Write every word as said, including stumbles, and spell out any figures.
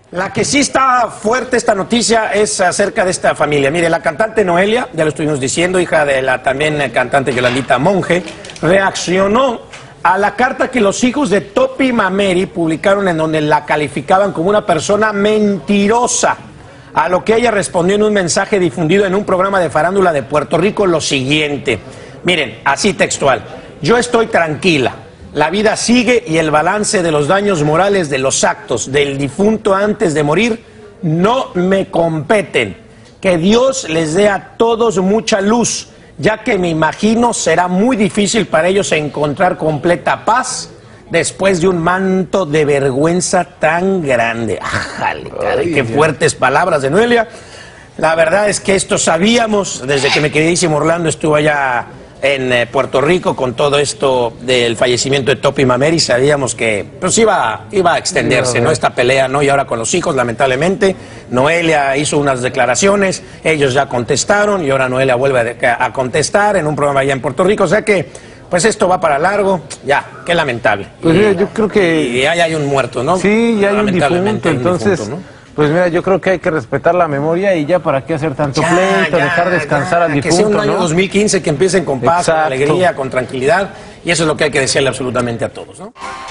La que sí está fuerte esta noticia es acerca de esta familia. Mire, la cantante Noelia, ya lo estuvimos diciendo, hija de la también cantante Yolandita Monge, reaccionó a la carta que los hijos de Topi Mameri publicaron en donde la calificaban como una persona mentirosa. A lo que ella respondió en un mensaje difundido en un programa de farándula de Puerto Rico lo siguiente. Miren, así textual. Yo estoy tranquila. La vida sigue y el balance de los daños morales de los actos del difunto antes de morir no me competen. Que Dios les dé a todos mucha luz, ya que me imagino será muy difícil para ellos encontrar completa paz después de un manto de vergüenza tan grande. ¡Ájale, caray! ¡Qué fuertes palabras de Noelia! La verdad es que esto sabíamos desde que mi queridísimo Orlando estuvo allá en eh, Puerto Rico con todo esto del fallecimiento de Topi Mameri. Sabíamos que pues iba, iba a extenderse, ¿no? Esta pelea, ¿no? Y ahora con los hijos, lamentablemente, Noelia hizo unas declaraciones, ellos ya contestaron y ahora Noelia vuelve a, a contestar en un programa allá en Puerto Rico, o sea que pues esto va para largo, ya, qué lamentable. Pues y, mira, yo creo que... Y ahí hay un muerto, ¿no? Sí, ya hay un difunto, entonces... Un difunto, ¿no? Pues mira, yo creo que hay que respetar la memoria y ya para qué hacer tanto ya, pleito, ya, dejar descansar ya, al difunto, que sea un año ¿no? dos mil quince que empiecen con paz, Exacto. con alegría, con tranquilidad, y eso es lo que hay que decirle absolutamente a todos, ¿no?